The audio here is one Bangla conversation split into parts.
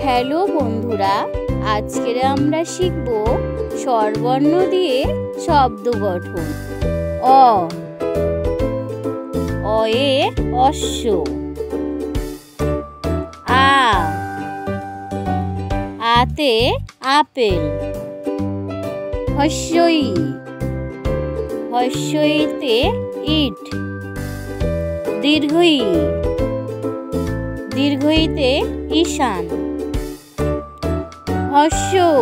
হ্যালো বন্ধুরা, আজকে আমরা শিখব স্বরবর্ণ দিয়ে শব্দ গঠন। অ, অয়ে অশ্ব। আ, আতে আপেল। হস্যই, হস্যইতে ইট। দীর্ঘই, দীর্ঘইতে ঈশান। হস্যৌ,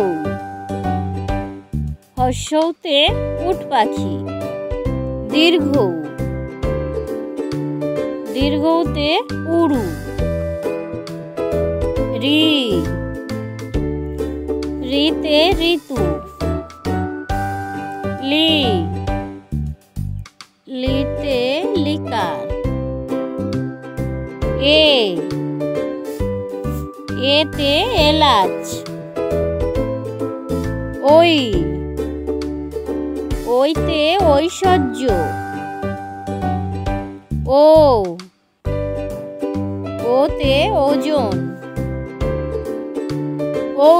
হস্যৌতে উট পাখি। দীর্ঘ, দীর্ঘৌতে উড়ু। রি, রিতে ঋতু। লি, লিতে লিকার। এ, এতে এলাচ। ওই, ওইতে ঐশ্বর্য। ও, ওতে ওজন। ঔ,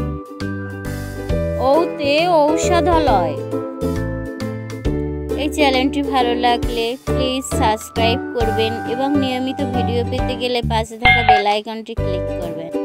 ওতে ঔষধালয়। এই চ্যানেলটি ভালো লাগলে প্লিজ সাবস্ক্রাইব করবেন এবং নিয়মিত ভিডিও পেতে গেলে পাশে থাকা বেল আইকনটি ক্লিক করবেন।